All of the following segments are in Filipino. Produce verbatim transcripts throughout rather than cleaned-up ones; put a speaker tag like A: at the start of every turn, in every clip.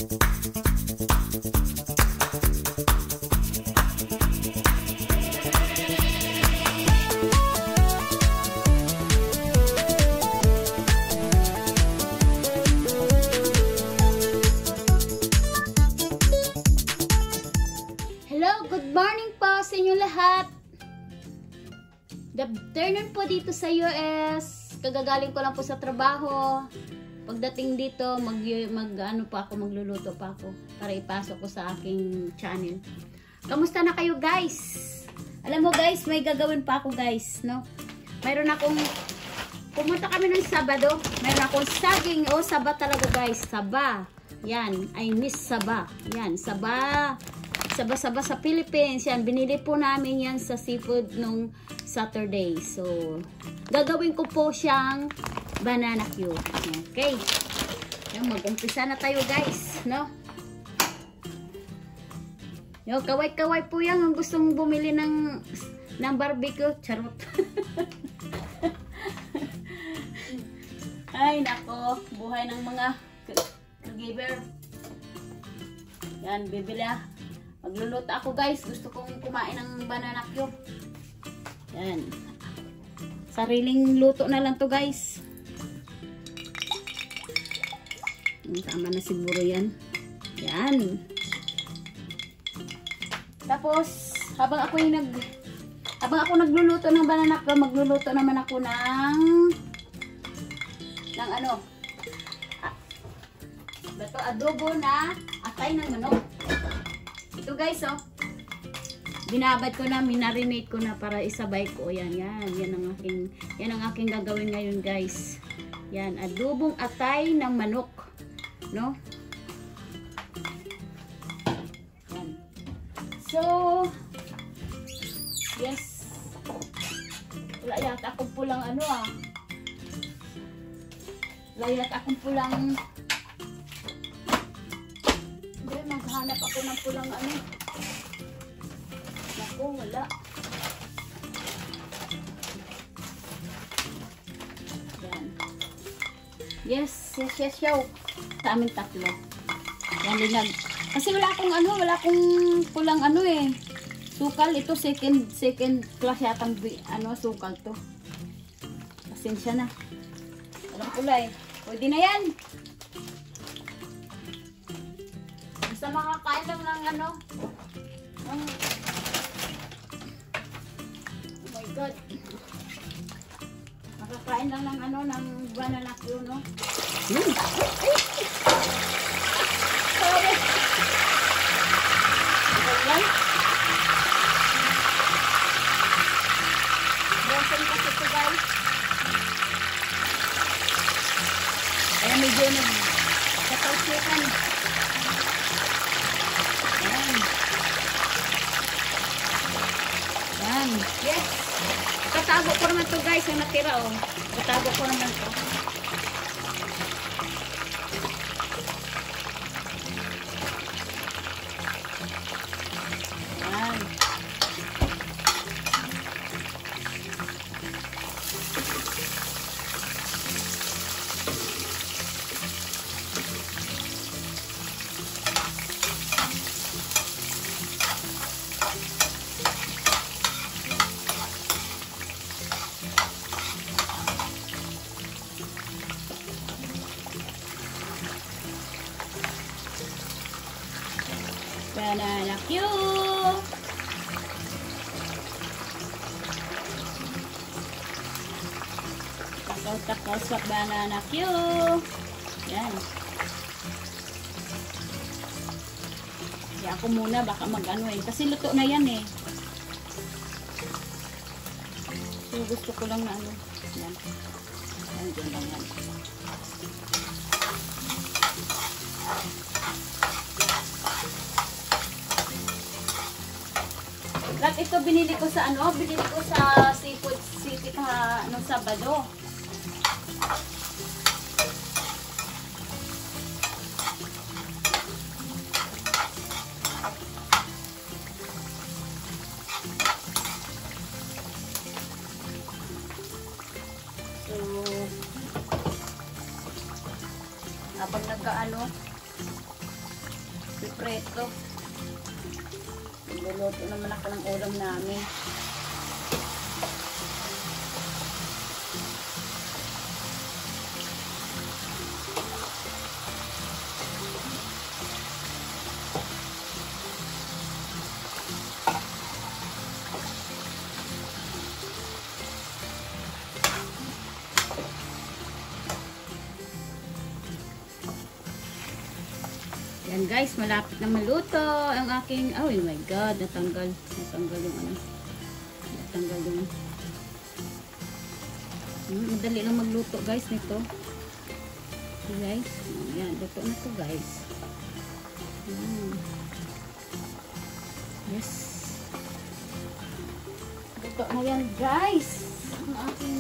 A: Good morning po sa inyo lahat. Good afternoon po dito sa U S. Kagagaling ko lang po sa trabaho. Pagdating dito, mag, mag ano pa ako, magluluto pa ako para ipasok ko sa aking channel. Kamusta na kayo guys? Alam mo guys, may gagawin pa ako guys, no? Mayroon akong pumunta kami ng Sabado. Mayroon akong saging. Oh, saba talaga guys, saba. Yan, I miss saba. Yan, saba. Saba-saba sa Philippines. Yan, binili po namin yan sa seafood nung Saturday. So, gagawin ko po siyang banana cue. Okay. Yan, mag-umpisa na tayo guys, no? Yo, kaway-kaway po yan ang gustong bumili ng ng barbecue. Charot. Ay, nako. Buhay ng mga caregiver. Yan, bibili ah. Magluluto ako guys. Gusto kong kumain ng banana cue. Yan. Sariling luto na lang to guys. Tama na siguro yan. Yan. Tapos, habang ako yung nag habang ako nagluluto ng banana cue, magluluto naman ako ng ng ano? Ah, ito adobo na atay ng manok. Ito guys, oh. Binabad ko na, minarinate ko na para isabay ko. Yan, yan. Yan ang aking, yan ang aking gagawin ngayon, guys. Yan, adobong atay ng manok. No? Yan. So, yes. Wala yata akong pulang ano, ah. Wala yata akong pulang hanap ako ng pulang ano. Naku, wala. Yan. Yes, yes, yes, yo. Sa amin tatlo. Yan, linag. Kasi wala akong ano, wala akong pulang ano eh. Sukal, ito second, second class yatang ano, sukal to. Pasensya na. Walang pula eh. Pwede na yan. Sa mga kain lang ng ano ng, oh my god, makakain lang ng ano ng banana cue, no? Mm. Sorry. Okay. Broken kasi ito guys. Kaya medyo nag-katausikan. Yan. Yes. Katago ko naman to guys, yung natira oh. Katago ko naman to. Yan. Banana cue. Takaw-takaw sa banana cue. Yan. Kaya ako muna baka mag-ano eh. Kasi luto na yan eh. So gusto ko lang na ano. Yan. Yan, dyan lang yan. At ito binili ko sa ano, binili ko sa Seafood City ka nung Sabado. So, habang nagkaano, Pipreto. Luluto naman ako ng ulam namin. Yan guys, malapit na maluto ang aking, oh my god, natanggal, natanggal yung ano, natanggal yung, hmm, madali lang magluto guys nito. Okay guys, yan, luto na to guys. Hmm. Yes. Luto na yan guys, ang aking,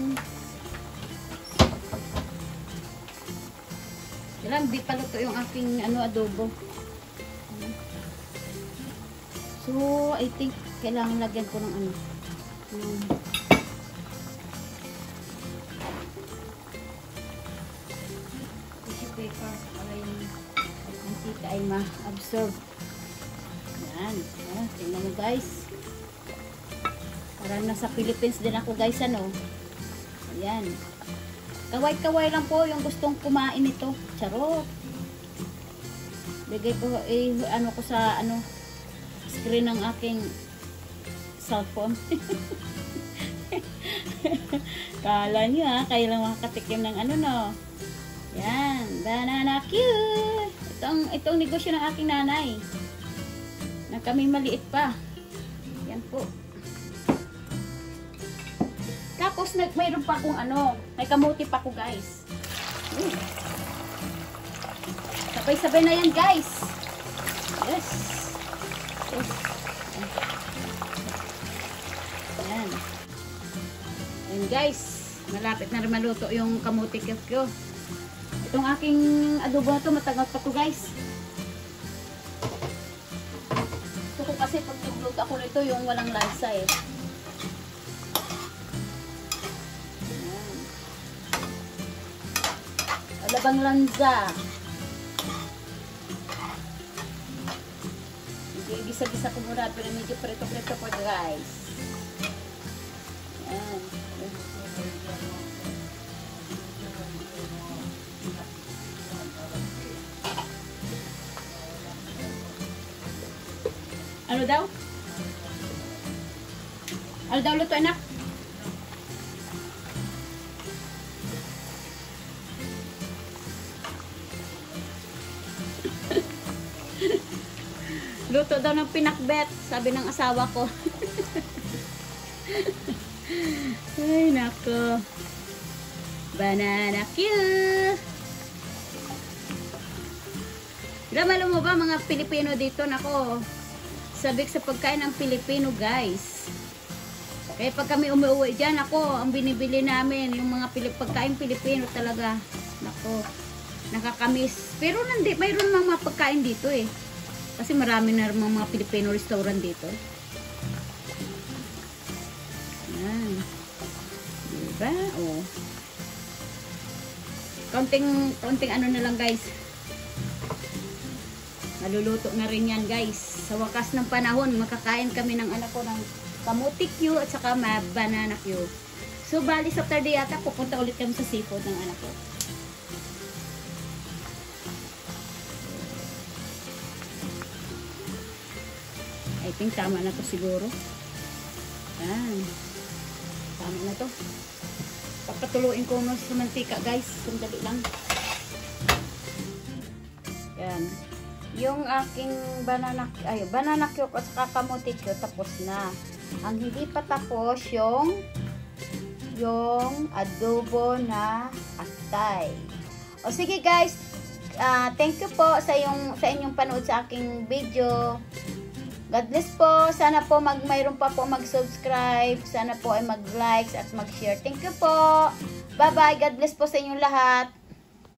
A: yan, di pa luto yung aking ano, adobo. So, I think kailangan lagyan ko ng ano, ng tissue paper para yung mantika ay ma-absorb. Yan. Ah, tingnan mo guys. Parang nasa Philippines din ako guys, ano. Ayan. Kaway-kaway lang po yung gustong kumain nito. Charot. Bigay ko, eh, ano ko sa, ano, screen ng aking cellphone. Kala nyo ha, kayo lang makakatikim ng ano no. Yan, banana cute. Itong, itong negosyo ng aking nanay. Na kami maliit pa. Yan po. Tapos nag, mayroon pa akong ano, may kamuti pa ko guys. Hmm. Sabay-sabay na yan guys. Yes. Yes. Yan. Yan guys, malapit na rin maluto yung kamuti ko. Itong aking adobo na to, matagal pa to guys. Ito ko kasi pag nagluto ako nito yung walang lansa eh. Yan. Alabang lansa. Gisa-gisa ko muna, pero medyo preto-preto po guys. Yan. Ano daw? Ano daw luto anak? Luto daw ng pinakbet, sabi ng asawa ko. Ay, nako. Banana cue. Alam mo ba mga Pilipino dito, nako, sabik sa pagkain ng Pilipino guys. Kaya pag kami umuwi dyan, ako, ang binibili namin, yung mga Pilip, pagkain Pilipino talaga. Nako, nakakamiss. Pero nandi, mayroon mga pagkain dito eh. Kasi marami na rin mga Filipino restaurant dito. Yan. Diba? O. Konting, konting ano na lang guys. Maluluto na rin yan guys. Sa wakas ng panahon, makakain kami ng anak ko ng kamuti Q at saka banana Q. So, bali sa Saturday yata, pupunta ulit kami sa seafood ng anak ko. I think tama na to siguro. Yan. Tama na to. Papatuluin ko no sa mantika guys. Sandali lang. Yan. Yung aking banana, ay, banana cube at saka kamuti cube tapos na. Ang hindi pa tapos yung yung adobo na atay. O sige guys. Uh, thank you po sa yung sa inyong panood sa aking video. God bless po. Sana po mag mayroon pa po mag-subscribe. Sana po ay mag-likes at mag-share. Thank you po. Bye-bye. God bless po sa inyong lahat.